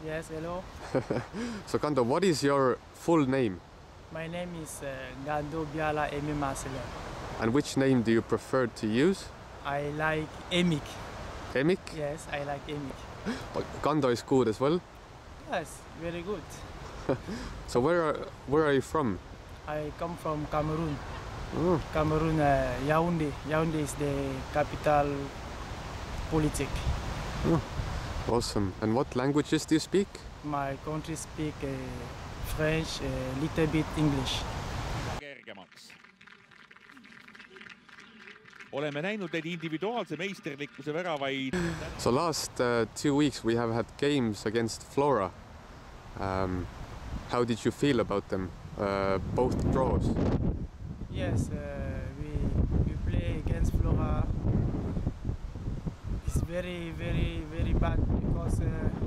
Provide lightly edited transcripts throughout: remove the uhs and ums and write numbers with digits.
Yes, hello. So Gando, what is your full name? My name is Gando Aime. And which name do you prefer to use? I like Aime. Emik? Yes, I like Aime. Gando is good as well. Yes, very good. So where are you from? I come from Cameroon. Oh. Cameroon, Yaoundé. Yaoundé is the capital politic. Oh. Awesome. And what languages do you speak? My country speak French, little bit English. Oleme näinud neid individuaalse meisterlikkuse väravaid. So last 2 weeks we have had games against Flora. How did you feel about them? Both draws. Yes, we play against Flora. It's very bad because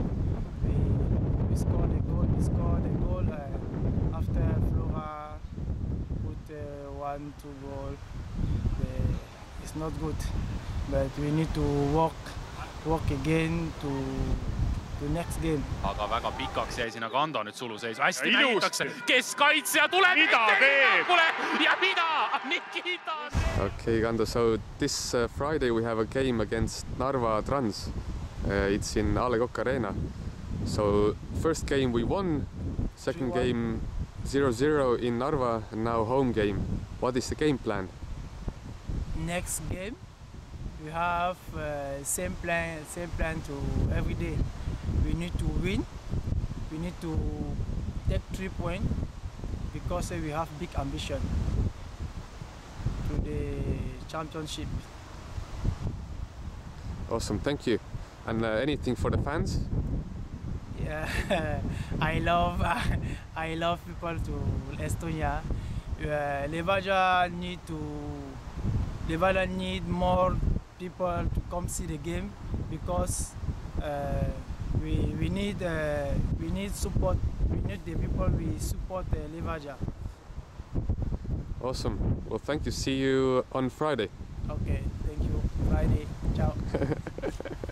we scored a goal. We scored a goal after Flora put 1-2 goal. It's not good, but we need to work again to next game. Aga väga pikaks jäi sinna Gando nüüd suluseisu. Hästi mängitakse. Keskkaitsja tuleb ette ja mida? Nikita! Okay, Gando, so this Friday we have a game against Narva Trans. It's in A. Le Coq Arena. So first game we won, second game 0-0 in Narva, and now home game. What is the game plan? Next game we have same plan to every day. We need to win. We need to take 3 points because we have big ambition to the championship. Awesome, thank you. And anything for the fans? Yeah, I love people to Estonia. Levadia need more people to come see the game because we need support. We need the people we support Levadia. Awesome. Well, thank you. See you on Friday. Okay, thank you. Friday. Ciao.